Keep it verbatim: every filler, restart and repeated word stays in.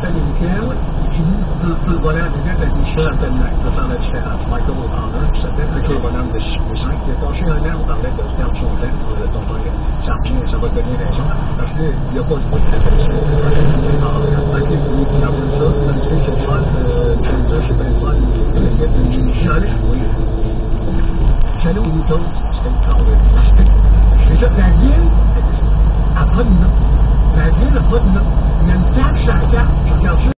fait une film, puis le, le bonhomme, le gars de la Michel Pennac, de faire la différence. Michael O'Connor, qui s'appelle le bonhomme de Chicoussin, qui est passé un an, on parlait de perdre son temps, de tomber, ça revient, ça va donner raison, parce qu'il n'y a pas le bout de la personne. Ok, vous regardez ça, vous avez dit, c'est le fun, Chandler, c'est bien le fun, l'équipe de Jimmy, j'allais jouer. J'allais au Newton, c'était une carrière. C'est ça, la ville, elle n'a pas de nom. La ville n'a pas de nom. Il y a une carte sur la carte, je regarde ça.